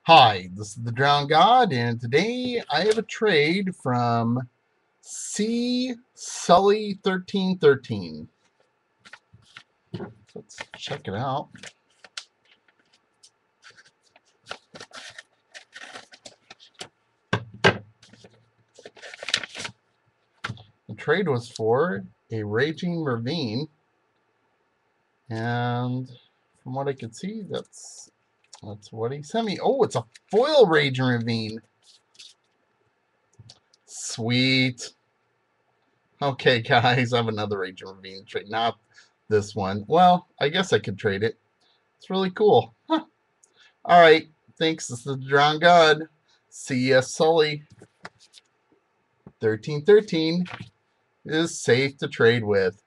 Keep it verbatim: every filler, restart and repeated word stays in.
Hi, this is the Drowned God, and today I have a trade from C Sully thirteen thirteen. Let's check it out. The trade was for a Raging Ravine, and from what I could see, that's that's what he sent me. Oh, it's a foil Raging Ravine. Sweet. Okay, guys, I have another Raging Ravine trade. Not this one. Well, I guess I could trade it. It's really cool. Huh. All right. Thanks. This is the Drowned God. C S Sully. thirteen thirteen is safe to trade with.